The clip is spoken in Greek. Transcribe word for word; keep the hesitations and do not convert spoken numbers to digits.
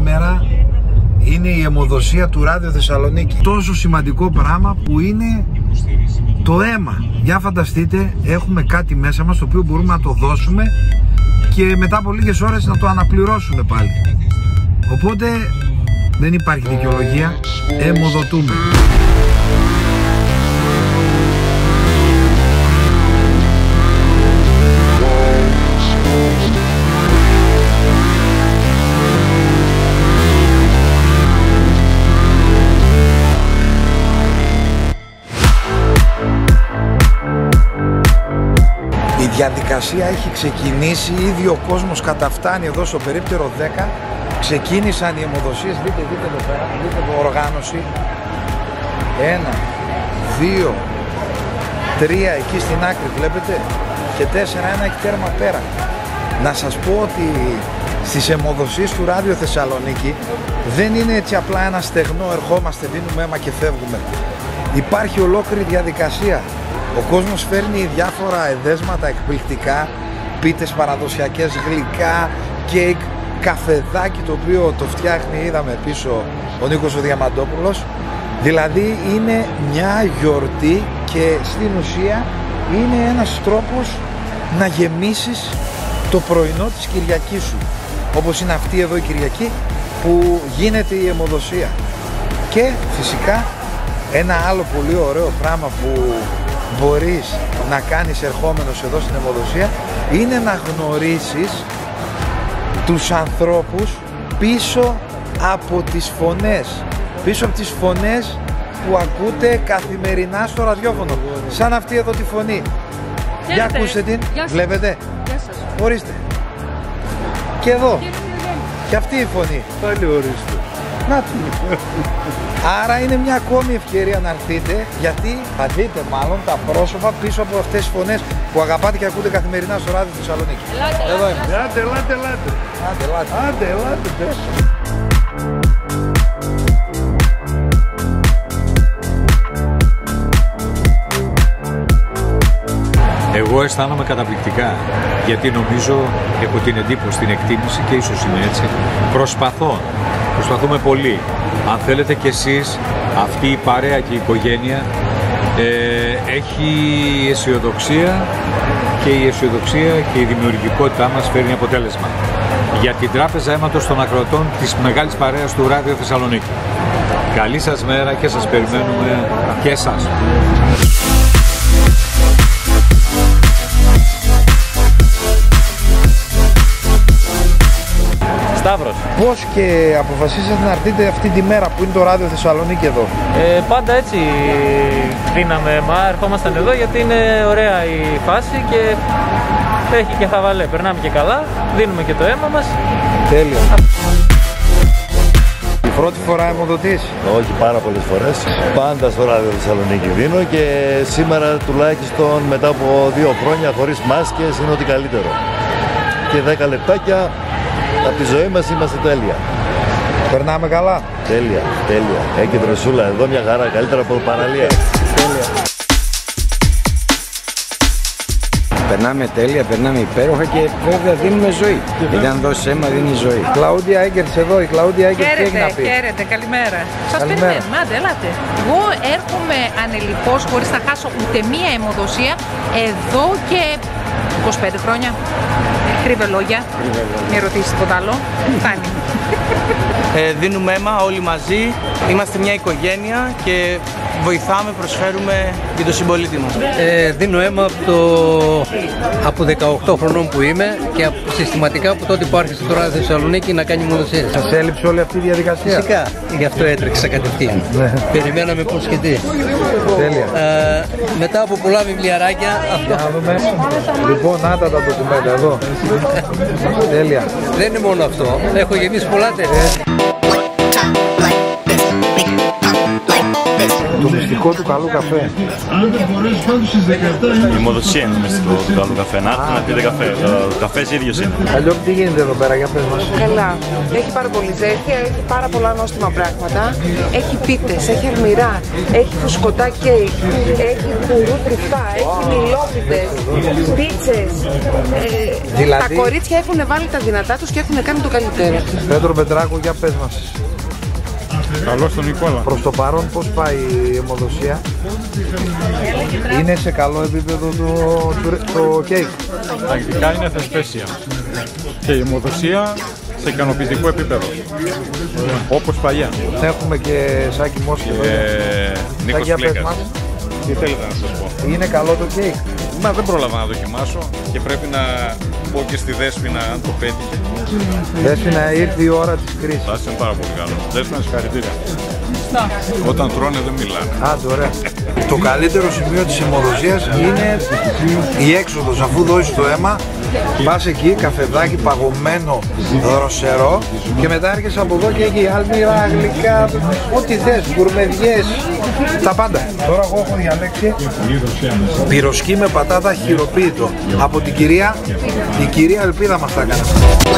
σήμερα είναι η αιμοδοσία του Ράδιο Θεσσαλονίκη. Τόσο σημαντικό πράγμα που είναι το αίμα. Για φανταστείτε, έχουμε κάτι μέσα μας το οποίο μπορούμε να το δώσουμε και μετά από λίγες ώρες να το αναπληρώσουμε πάλι. Οπότε δεν υπάρχει δικαιολογία, αιμοδοτούμε. Η διαδικασία έχει ξεκινήσει, ήδη ο κόσμος καταφτάνει εδώ στο περίπτερο δέκα. Ξεκίνησαν οι αιμοδοσίες, δείτε, δείτε εδώ πέρα, δείτε εδώ οργάνωση. Ένα, δύο, τρία εκεί στην άκρη βλέπετε και τέσσερα, ένα έχει τέρμα πέρα. Να σας πω ότι στις αιμοδοσίες του Ράδιο Θεσσαλονίκη δεν είναι έτσι απλά ένα στεγνό, ερχόμαστε, δίνουμε αίμα και φεύγουμε. Υπάρχει ολόκληρη διαδικασία. Ο κόσμος φέρνει διάφορα εδέσματα εκπληκτικά, πίτες παραδοσιακές, γλυκά, κέικ, καφεδάκι το οποίο το φτιάχνει, είδαμε πίσω ο Νίκος ο Διαμαντόπουλος. Δηλαδή είναι μια γιορτή και στην ουσία είναι ένας τρόπος να γεμίσεις το πρωινό της Κυριακής σου. Όπως είναι αυτή εδώ η Κυριακή που γίνεται η αιμοδοσία. Και φυσικά ένα άλλο πολύ ωραίο πράγμα που μπορείς να κάνεις ερχόμενος εδώ στην αιμοδοσία είναι να γνωρίσεις τους ανθρώπους πίσω από τις φωνές, πίσω από τις φωνές που ακούτε καθημερινά στο ραδιόφωνο. Σαν αυτή εδώ τη φωνή. Για ακούσε την, βλέπετε. Γεια σας. Ορίστε. Και εδώ. Και αυτή η φωνή. Πάλι ορίστε. Να τη. Άρα είναι μια ακόμη ευκαιρία να έρθετε, γιατί θα δείτε μάλλον τα πρόσωπα πίσω από αυτές τις φωνές που αγαπάτε και ακούτε καθημερινά στο Ράδιο Θεσσαλονίκη. Εδώ είμαστε. Άντε, ελάτε, ελάτε. Άντε, ελάτε. Άντε, ελάτε. Εγώ αισθάνομαι καταπληκτικά, γιατί νομίζω, έχω την εντύπωση, την εκτίμηση και ίσως είναι έτσι, προσπαθώ, προσπαθούμε πολύ. Αν θέλετε κι εσείς, αυτή η παρέα και η οικογένεια ε, έχει αισιοδοξία και η αισιοδοξία και η δημιουργικότητά μας φέρνει αποτέλεσμα. Για την Τράπεζα Αίματος των Ακροατών της μεγάλης παρέας του Ράδιο Θεσσαλονίκη. Καλή σας μέρα και σας περιμένουμε και εσάς. Σταύρος. Πώς και αποφασίσατε να έρθετε αυτή τη μέρα που είναι το Ράδιο Θεσσαλονίκη εδώ? Ε, πάντα έτσι δίναμε, μα ερχόμασταν εδώ γιατί είναι ωραία η φάση και έχει και χαβαλέ. Περνάμε και καλά, δίνουμε και το αίμα μας. Τέλεια. Η πρώτη φορά αιμοδοτής? Όχι, πάρα πολλές φορές. Πάντα στο Ράδιο Θεσσαλονίκη δίνω και σήμερα τουλάχιστον μετά από δύο χρόνια χωρίς μάσκες είναι ό,τι καλύτερο. Και δέκα λεπτάκια από τη ζωή μας είμαστε τέλεια. Περνάμε καλά. Τέλεια, τέλεια. Έχει δροσούλα εδώ, μια χαρά, καλύτερα από παραλία. Τέλεια. Περνάμε τέλεια, περνάμε υπέροχα και βέβαια δίνουμε ζωή. Γιατί αν δώσεις αίμα δίνει ζωή. Κλαούντια Έγκερτς εδώ, η Κλαούντια Έγκερτς τι έχει να πει? Χαίρετε, καλημέρα. Σας Καλημέρα. περιμένουμε, άντε, ελάτε. Εγώ έρχομαι ανελιπώς, χωρίς να χάσω ούτε μία αιμοδοσία, εδώ και είκοσι πέντε χρόνια. Κρύβε λόγια, μην ρωτήσεις τίποτα άλλο. Φτάνει. Ε, δίνουμε αίμα όλοι μαζί, είμαστε μια οικογένεια και βοηθάμε, προσφέρουμε για τον συμπολίτη μας. Ε, δίνω αίμα από, το... από δεκαοκτώ χρονών που είμαι και από... συστηματικά από τότε που άρχισε το Ράδιο Θεσσαλονίκη να κάνει αιμοδοσίες. Σας έλειψε όλη αυτή η διαδικασία? Φυσικά, γι' αυτό έτρεξα κατευθείαν. Περιμέναμε πώς και τι. Τέλεια. Ε, μετά από πολλά βιβλιαράκια, αυτό... Να δούμε. Λοιπόν, άτα τα ντοκουμέντα εδώ. Τέλεια. Δεν είναι μόνο αυτό, έχω γεμίσει πολλά τέτοια. Το μυστικό του καλού καφέ. Η αιμοδοσία είναι το μυστικό του καλού καφέ. Να έρθει να πείτε καφέ. Ο καφές ίδιος είναι. Αλλιώς τι γίνεται εδώ πέρα, για πες μας. Καλά. Έχει πάρα πολύ ζέστη, έχει πάρα πολλά νόστιμα πράγματα. Έχει πίτες, έχει αρμυρά, έχει φουσκωτά κέικ, έχει κουρού τριφτά, έχει μιλόπιτες, πίτσες. Ε, δηλαδή... Τα κορίτσια έχουν βάλει τα δυνατά τους και έχουν κάνει το καλύτερο. Πέτρο Πετράκο, για πες μας. Καλώς τον Νικόλα. Προς το παρόν πώς πάει η αιμοδοσία? Είναι σε καλό επίπεδο το, το, το κέικ? Τα υλικά είναι θεσπέσια και η αιμοδοσία σε ικανοποιητικό επίπεδο. Όπως παλιά. Έχουμε και Σάκη Μόσχη εδώ. Νίκος Πλέκας. Τι θέλετε να σας πω? Είναι καλό το κέικ? Μα δεν πρόλαβα να δοκιμάσω και πρέπει να πω και στη Δέσποινα αν το πέτυχε. Δέσποινα, ήρθε η ώρα της κρίσης. Θα είσαι πάρα πολύ καλό. Δέσποινα, συγχαρητήρια. Όταν τρώνε δεν μιλάνε. Άντε, ωραία. Το καλύτερο σημείο της αιμοδοσίας είναι η έξοδος. Αφού δώσεις το αίμα, πας εκεί, καφεδάκι παγωμένο, δροσερό, και μετά έρχεσαι από εδώ και εκεί αλμύρα, γλυκά, ό,τι θες, γκουρμεδιές, τα πάντα. Τώρα εγώ έχω διαλέξει πυροσκή με πατάτα χειροποίητο από την κυρία, η κυρία Ελπίδα μας τα έκανε.